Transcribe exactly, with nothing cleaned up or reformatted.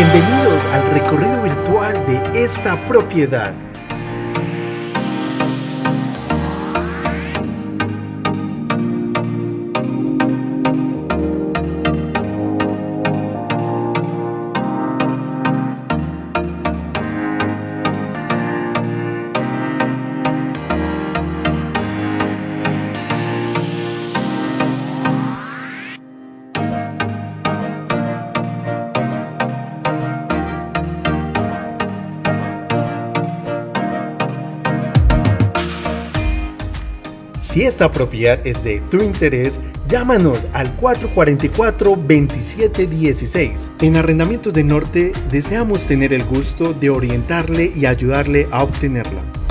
Bienvenidos al recorrido virtual de esta propiedad. Si esta propiedad es de tu interés, llámanos al cuatro cuatro cuatro, veintisiete dieciséis. En Arrendamientos del Norte deseamos tener el gusto de orientarle y ayudarle a obtenerla.